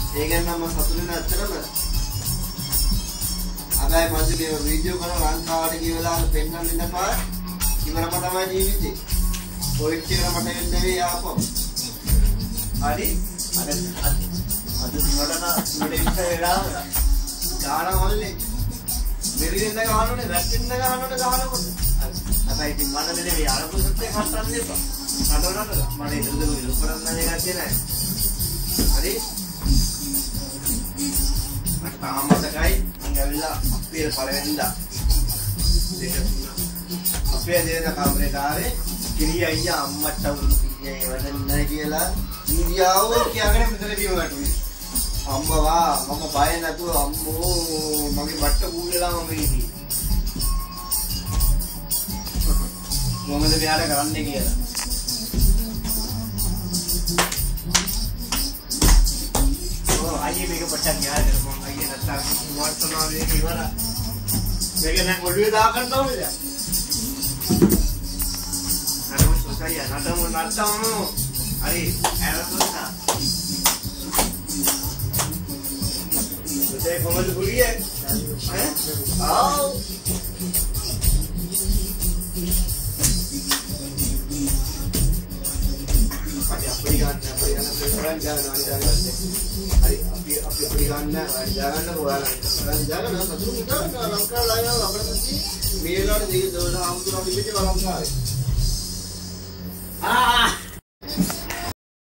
ඒ ගැන නම් මම සතුටු වෙන ඇත්තටම. අදයි මම මේ වීඩියෝ කරන ලංකාවට ගිය වෙලාවට පෙන්නන්න ඉඳපා ඉවරම තමයි ජීවිතේ. පොයින්ට් එක මට එන්නේ ආපහු. හරි? අද දිනවලට මෙලෙන්න වෙලාව ගාන වල්ලේ. මෙරින්ද ගහනෝනේ, වැටෙන්න ගහනෝනේ ගහනකොට. අතයි ඉතින් මම නෙමෙයි අරපොසත් එක හස්සන්න එපා. නඩවනට මම ඉඳලා ඉලුපරන්නේ නැත්තේ නෑ. හරි? මට තාම මතකයි මම ඇවිල්ලා අපේ පළවෙනිදා දෙක තුන අපේ දෙන කාමරේට ආවේ කිරි අයියා අම්මට උණු කිරිය වදන්නේ කියලා ඉන්දියාව කියාගෙන මෙතන බිම වැටුනේ. අම්මා මම බය නැතුව අම්මෝ මගේ බට්ට කූලලා මම ඉන්නේ. මොකද මෙයාට කරන්නේ කියලා. අයියේ මේක පොඩ්ඩක් න්යාය කරමු. අයියේ නැත්තම් මොකක්ද මේක ඉවර. මේක නම් ඔළුවේ දාගන්න ඕනේද? නරම සොසයිය නටමු. හරි ඇරසොසා. ඒ කොහොමද පුරියේ? ඈ? ආව්. අපි ගන්න ප්‍රේරණ ගන්න ඔයාලා සතුටු මුදා ලංකාව ලයිව අපිට මේ වෙලාවට දී දවස් ආමුතුරා පිටිේ ලංකාවේ